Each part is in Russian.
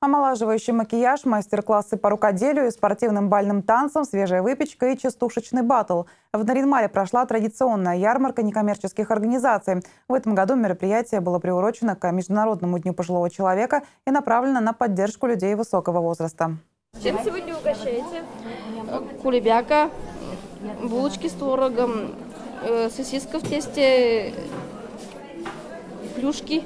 Омолаживающий макияж, мастер-классы по рукоделию и спортивным бальным танцам, свежая выпечка и частушечный баттл. В Нарьян-Маре прошла традиционная ярмарка некоммерческих организаций. В этом году мероприятие было приурочено к Международному дню пожилого человека и направлено на поддержку людей высокого возраста. Чем сегодня угощаете? Кулебяка, булочки с творогом, сосиска в тесте, плюшки.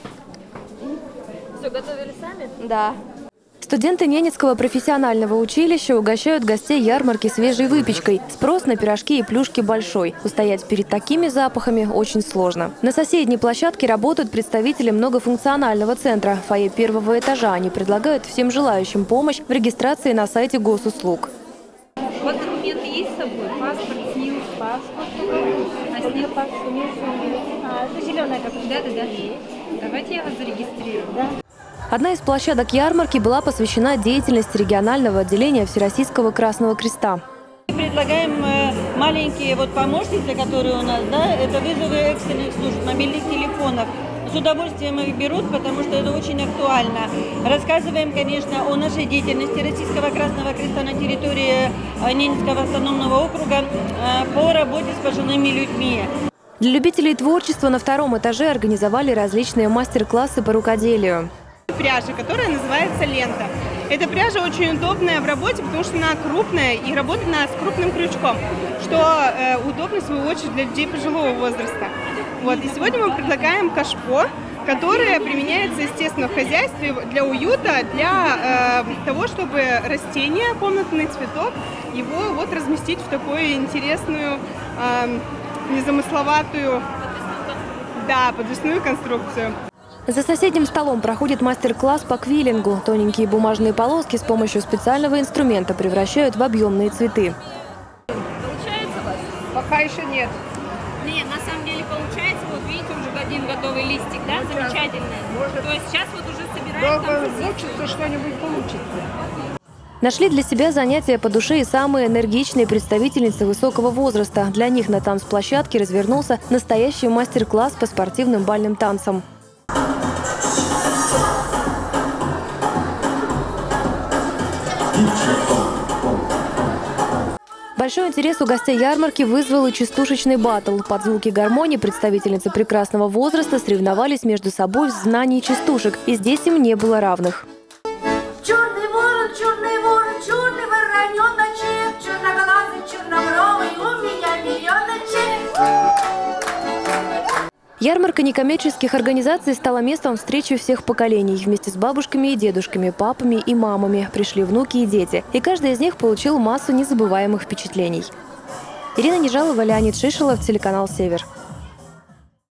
Все готовили сами? Да. Студенты Ненецкого профессионального училища угощают гостей ярмарки свежей выпечкой. Спрос на пирожки и плюшки большой. Устоять перед такими запахами очень сложно. На соседней площадке работают представители многофункционального центра. В фойе первого этажа они предлагают всем желающим помощь в регистрации на сайте госуслуг. Вот документы есть с собой? Паспорт, СНИЛС, паспорт. А СНИЛС, это зеленая какая-то. Да. Давайте я вас зарегистрирую. Да. Одна из площадок ярмарки была посвящена деятельности регионального отделения Всероссийского Красного Креста. Мы предлагаем маленькие помощницы, которые у нас, это вызовы экстренных служб, мобильных телефонов. С удовольствием их берут, потому что это очень актуально. Рассказываем, конечно, о нашей деятельности Российского Красного Креста на территории Ненецкого автономного округа по работе с пожилыми людьми. Для любителей творчества на втором этаже организовали различные мастер-классы по рукоделию. Пряжа, которая называется лента. Эта пряжа очень удобная в работе, потому что она крупная и работает она с крупным крючком, что удобно, в свою очередь, для людей пожилого возраста. И сегодня мы предлагаем кашпо, которое применяется, естественно, в хозяйстве для уюта, для того, чтобы растение, комнатный цветок, его разместить в такую интересную, незамысловатую, подвесную конструкцию. За соседним столом проходит мастер-класс по квиллингу. Тоненькие бумажные полоски с помощью специального инструмента превращают в объемные цветы. Получается у вас? Пока еще нет. Нет, на самом деле получается. Вот видите, уже один готовый листик, да? Замечательно. То есть сейчас уже собираем. Долго мучиться, что-нибудь получится. Нашли для себя занятия по душе и самые энергичные представительницы высокого возраста. Для них на танцплощадке развернулся настоящий мастер-класс по спортивным бальным танцам. Большой интерес у гостей ярмарки вызвал и частушечный баттл. Под звуки гармонии представительницы прекрасного возраста соревновались между собой в знании частушек. И здесь им не было равных. Черный ворон, черный вороненочек, черноглазый, чернобровый, у меня миллионочек. Ярмарка некоммерческих организаций стала местом встречи всех поколений. Вместе с бабушками и дедушками, папами и мамами пришли внуки и дети. И каждый из них получил массу незабываемых впечатлений. Ирина Нежалова, Леонид Шишелов, телеканал «Север».